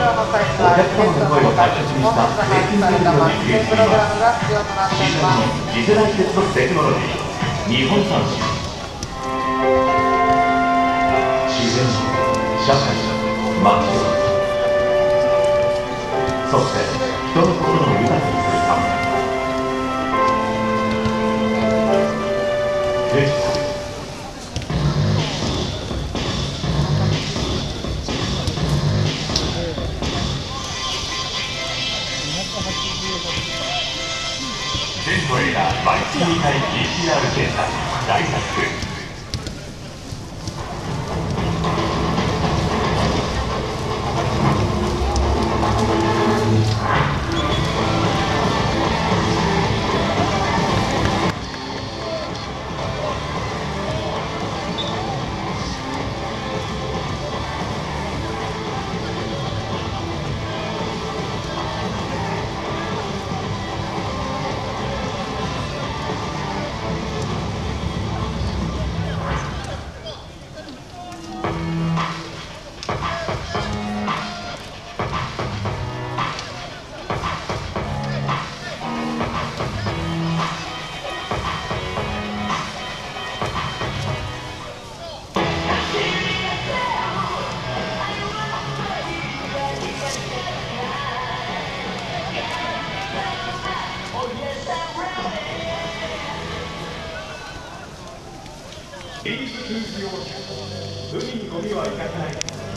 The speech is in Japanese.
の際にはゲストの方に本日配布されたマッチングプログラムが必要となっております。 次世代接続テクノロジー日本産品自然社会町そして人の心を豊かにするためデジタル全トレーラー毎月2回 PCR 検査大作海にゴミは行かせない。